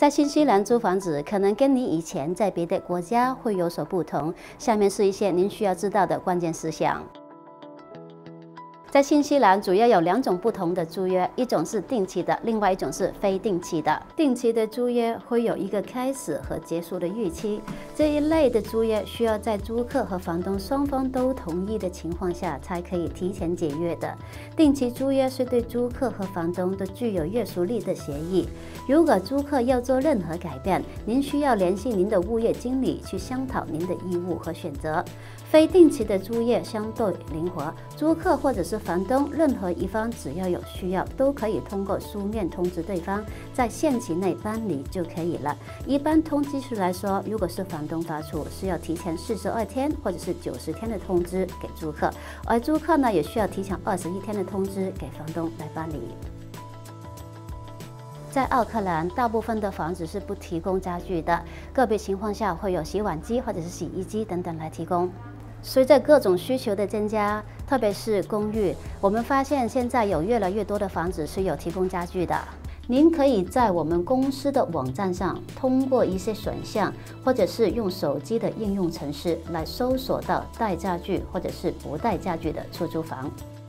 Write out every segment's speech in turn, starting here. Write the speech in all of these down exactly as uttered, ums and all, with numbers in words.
在新西兰租房子可能跟你以前在别的国家会有所不同。下面是一些您需要知道的关键事项。 在新西兰主要有两种不同的租约，一种是定期的，另外一种是非定期的。定期的租约会有一个开始和结束的日期，这一类的租约需要在租客和房东双方都同意的情况下才可以提前解约的。定期租约是对租客和房东都具有约束力的协议。如果租客要做任何改变，您需要联系您的物业经理去商讨您的义务和选择。非定期的租约相对灵活，租客或者是 房东任何一方只要有需要，都可以通过书面通知对方，在限期内搬离就可以了。一般通知书来说，如果是房东发出，是要提前四十二天或者是九十天的通知给租客，而租客呢也需要提前二十一天的通知给房东来搬离。在奥克兰，大部分的房子是不提供家具的，个别情况下会有洗碗机或者是洗衣机等等来提供。 随着各种需求的增加，特别是公寓，我们发现现在有越来越多的房子是有提供家具的。您可以在我们公司的网站上，通过一些选项，或者是用手机的应用程式来搜索到带家具或者是不带家具的出租房。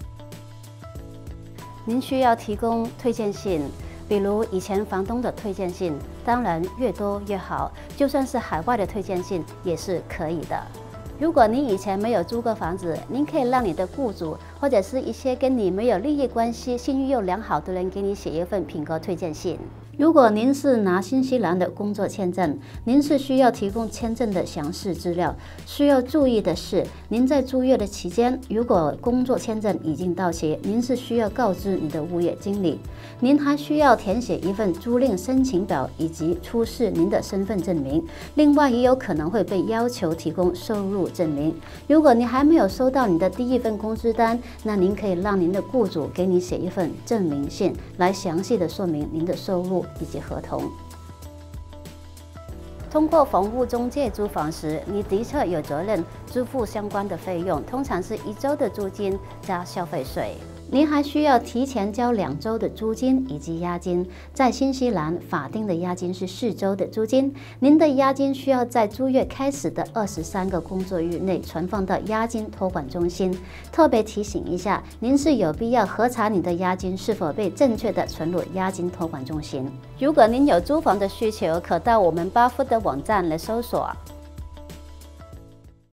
您需要提供推荐信，比如以前房东的推荐信，当然越多越好，就算是海外的推荐信也是可以的。 如果您以前没有租过房子，您可以让你的雇主或者是一些跟你没有利益关系、信誉又良好的人给你写一份品格推荐信。如果您是拿新西兰的工作签证，您是需要提供签证的详细资料。需要注意的是，您在租约的期间，如果工作签证已经到期，您是需要告知你的物业经理。您还需要填写一份租赁申请表，以及出示您的身份证明。另外，也有可能会被要求提供收入 证明。如果你还没有收到你的第一份工资单，那您可以让您的雇主给你写一份证明信，来详细的说明您的收入以及合同。通过房屋中介租房时，你的确有责任支付相关的费用，通常是一周的租金加消费税。 您还需要提前交两周的租金以及押金。在新西兰，法定的押金是四周的租金。您的押金需要在租约开始的二十三个工作日内存放到押金托管中心。特别提醒一下，您是有必要核查你的押金是否被正确的存入押金托管中心。如果您有租房的需求，可到我们Barfoot的网站来搜索